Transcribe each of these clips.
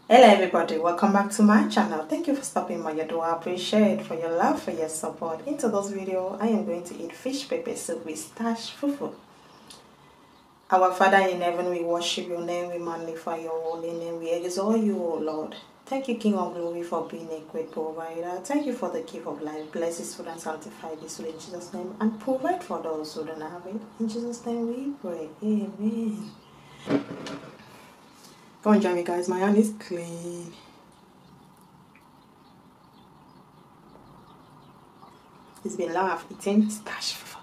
Hello everybody, welcome back to my channel. Thank you for stopping by. I do appreciate for your love, for your support. Into this video, I am going to eat fish pepper soup with starch fufu. Our Father in heaven, we worship your name, we magnify your holy name, we exalt you, O Lord. Thank you, King of Glory, for being a great provider. Thank you for the gift of life. Bless this food and sanctify this food in Jesus' name, and provide for those who don't have it. In Jesus' name we pray. Amen. Come on, join me, guys. My hand is clean. It's been long I've eaten starch fufu.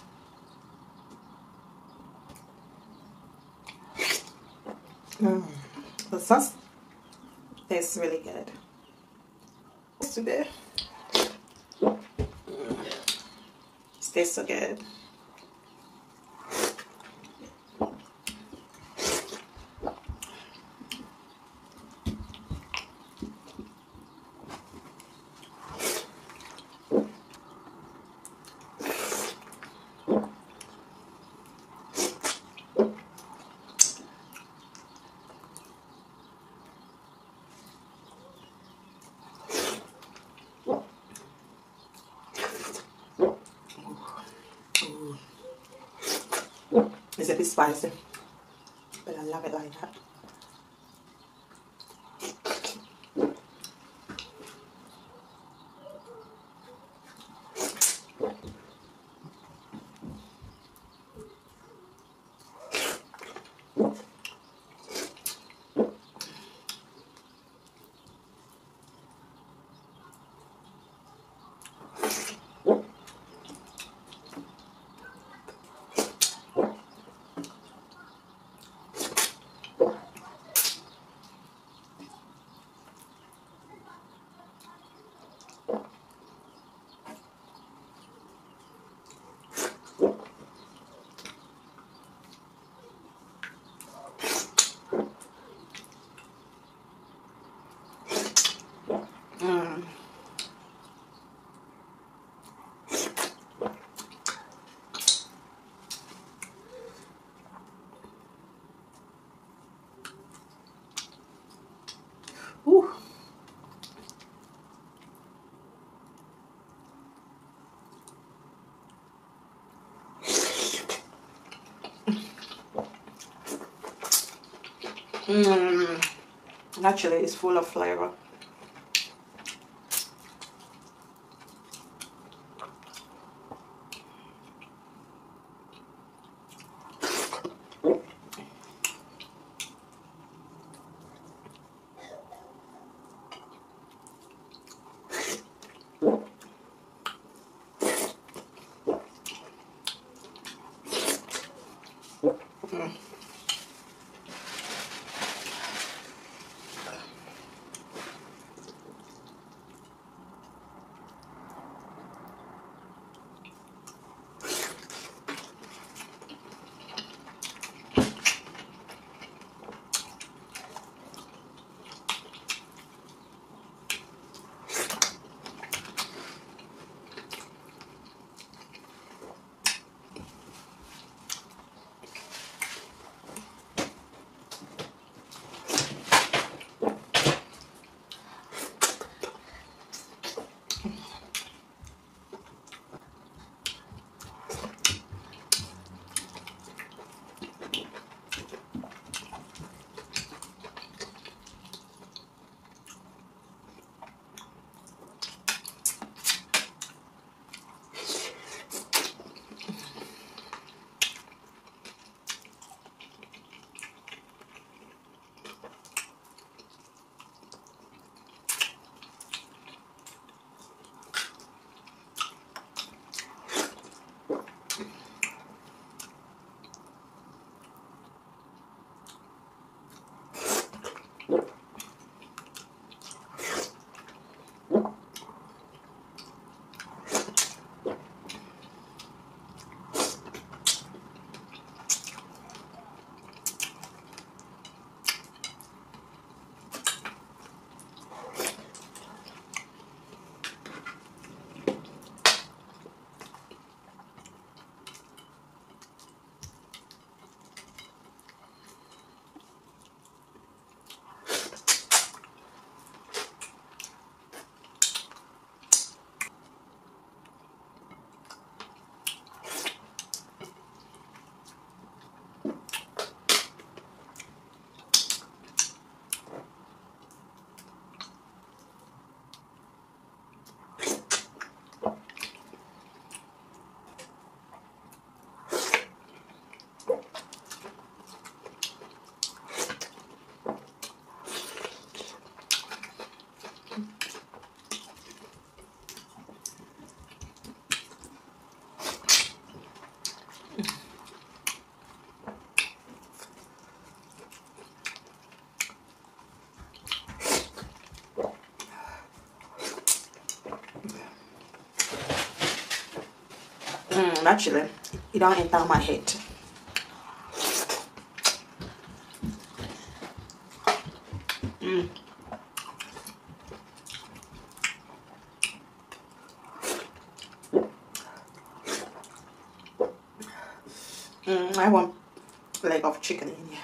The sauce tastes really good. Today, it tastes so good. It's a bit spicy, but I love it like that. Ooh. Actually, it's full of flavor. Actually, it don't enter my head. I want leg of chicken in here.